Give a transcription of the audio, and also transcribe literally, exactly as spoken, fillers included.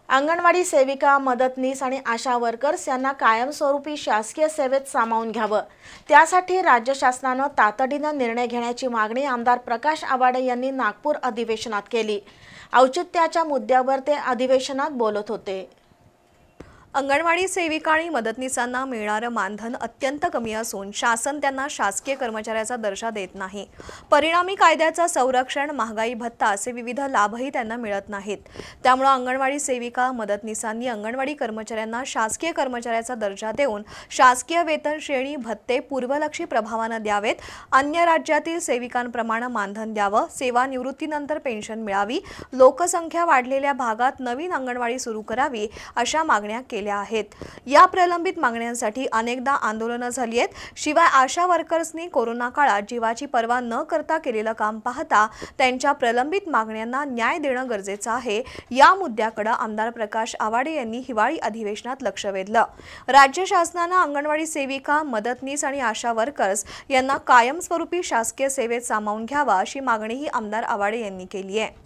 अंगणवाडी सेविका, मदतनीस आणि आशा वर्कर्स यांना कायमस्वरूपी शासकीय सेवेत सामावून घ्यावं, त्यासाठी राज्य शासनानं तातडीनं निर्णय घेण्याची मागणी आमदार प्रकाश आवाडे यांनी नागपूर अधिवेशनात केली। औचित्याच्या मुद्द्यावर ते अधिवेशनात बोलत होते। अंगणवाडी सेविका आणि मदतनीसांना मिळणारं मानधन अत्यंत कमी असून शासन त्यांना शासकीय कर्मचाऱ्याचा दर्जा देत नाही। परिणामी कायद्याचं संरक्षण, महागाई भत्ता असे विविध लाभही त्यांना मिळत नाहीत। त्यामुळे अंगणवाडी सेविका, मदतनीसांनी अंगणवाडी कर्मचाऱ्यांना शासकीय कर्मचाऱ्याचा दर्जा देऊन शासकीय वेतन श्रेणी, भत्ते पूर्वलक्षी प्रभावाने द्यावेत। अन्य राज्यातील सेविकांप्रमाणे मानधन द्यावं, सेवानिवृत्तीनंतर पेन्शन मिळावी, लोकसंख्या वाढलेल्या भागात नवीन अंगणवाडी सुरू करावी अशा मागण्या केल्या आहेत। या प्रलंबित मागण्यांसाठी अनेकदा आंदोलनं झाली आहेत। शिवाय आशा वर्कर्सनी कोरोना काळात जीवाची पर्वा न करता केलेलं काम पाहता त्यांच्या प्रलंबित मागण्यांना न्याय देणं गरजेचं आहे। या मुद्द्याकडे आमदार प्रकाश आवाडे यांनी हिवाळी अधिवेशनात लक्ष वेधलं। राज्य शासनानं अंगणवाडी सेविका, मदतनीस आणि आशा वर्कर्स यांना कायमस्वरूपी शासकीय सेवेत सामावून घ्यावा अशी मागणीही आमदार आवाडे यांनी केली आहे।